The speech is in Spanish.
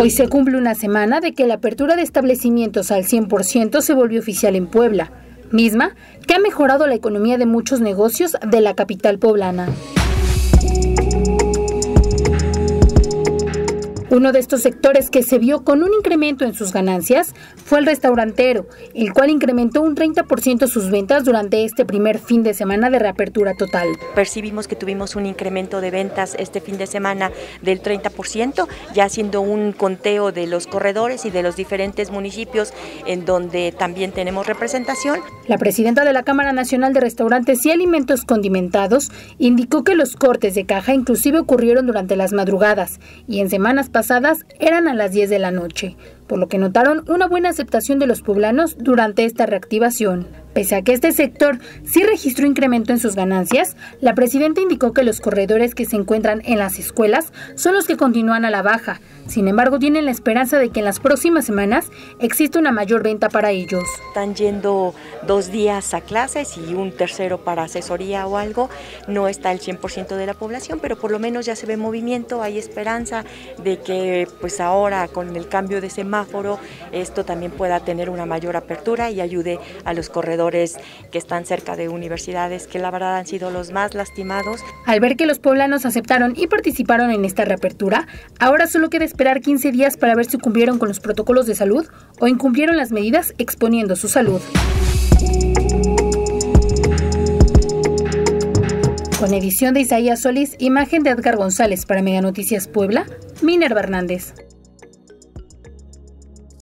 Hoy se cumple una semana de que la apertura de establecimientos al 100% se volvió oficial en Puebla, misma que ha mejorado la economía de muchos negocios de la capital poblana. Uno de estos sectores que se vio con un incremento en sus ganancias fue el restaurantero, el cual incrementó un 30% sus ventas durante este primer fin de semana de reapertura total. Percibimos que tuvimos un incremento de ventas este fin de semana del 30%, ya haciendo un conteo de los corredores y de los diferentes municipios en donde también tenemos representación. La presidenta de la Cámara Nacional de Restaurantes y Alimentos Condimentados indicó que los cortes de caja inclusive ocurrieron durante las madrugadas y en semanas pasadas eran a las 10 de la noche, por lo que notaron una buena aceptación de los poblanos durante esta reactivación. Pese a que este sector sí registró incremento en sus ganancias, la presidenta indicó que los corredores que se encuentran en las escuelas son los que continúan a la baja. Sin embargo, tienen la esperanza de que en las próximas semanas exista una mayor venta para ellos. Están yendo 2 días a clases y un tercero para asesoría o algo. No está el 100% de la población, pero por lo menos ya se ve movimiento, hay esperanza de que pues ahora con el cambio de semáforo esto también pueda tener una mayor apertura y ayude a los corredores que están cerca de universidades, que la verdad han sido los más lastimados. Al ver que los poblanos aceptaron y participaron en esta reapertura, ahora solo queda esperar 15 días para ver si cumplieron con los protocolos de salud o incumplieron las medidas exponiendo su salud. Con edición de Isaías Solís, imagen de Edgar González para Mega Noticias Puebla, Minerva Hernández.